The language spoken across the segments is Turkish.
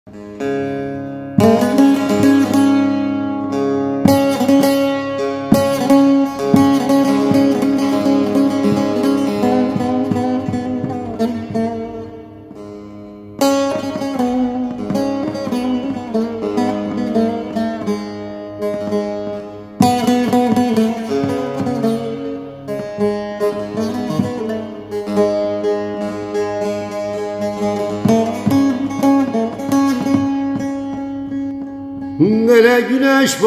Nere güneş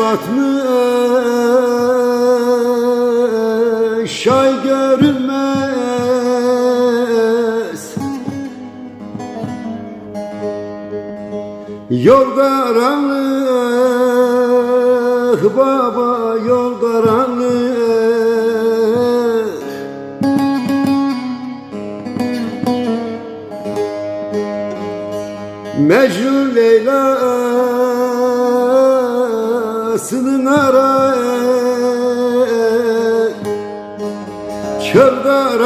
batmış, ay görünmez. Yol karanlık baba, yol karanlık. Mecnun Leyla'sının arar, çöl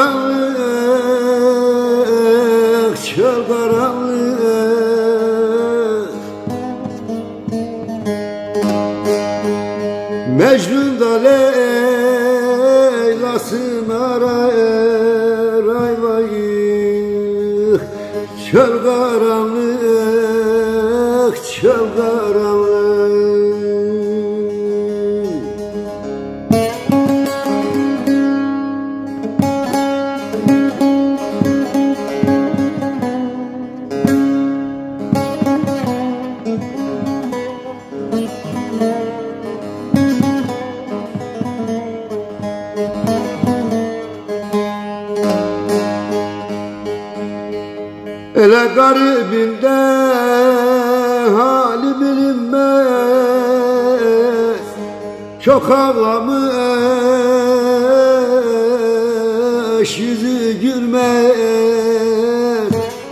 karanlık, çöl karanlık. Mecnun da Leyla'sını arar, ay vay, çöl karanlık, çöl karanlık. Ele garibinde hali bilinmez, çok ağlamış yüzü gülmez.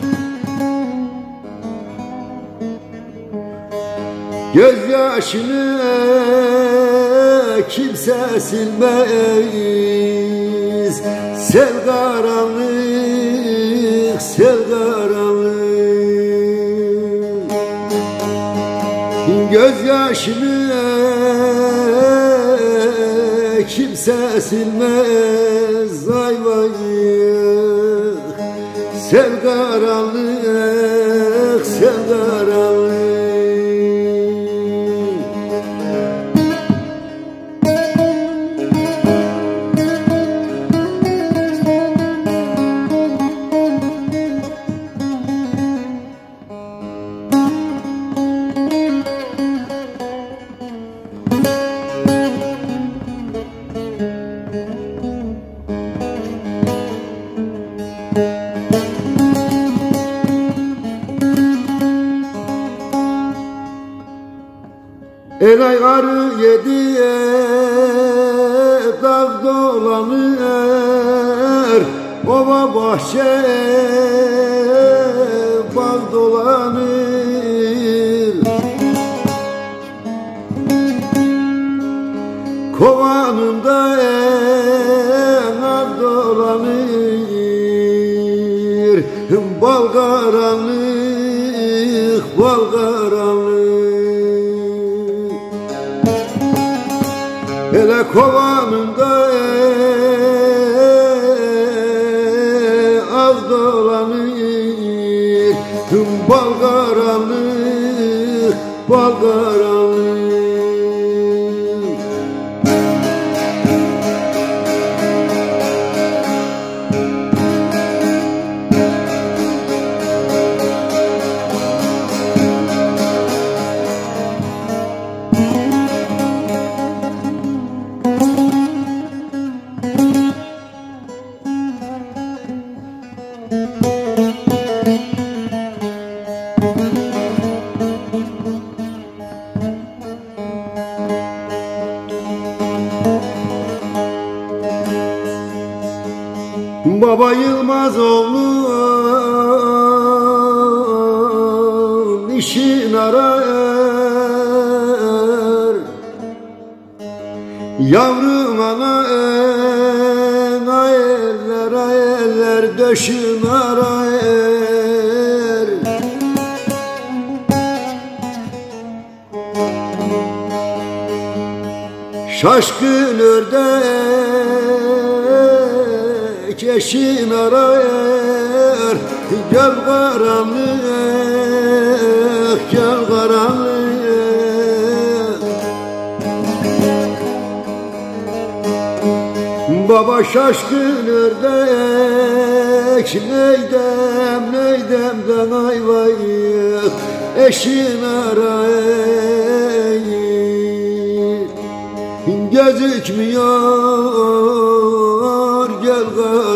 Gözyaşını kimse silmez, sel karanlık, sel karanlık. Gözyaşını kimse silmez, ay vay, sel karanlık, sel karanlık. El aygarı yediye dağ dolanır, ova bahçe bal dolanır. Kovanında enar dolanır, bal karanlık, bal karanlık. Hele kovanında az dolanır, bal karanlık, bal karanlık. Baba Yılmazoğlu işin arar, yavrum ana eller döşün arar. Şaşkın ördek eşin arar. Gel karanlık, gel karanlık. Baba şaşkın ördek neydem neydemden ayvayık eşin arayın. Gözükmüyor gel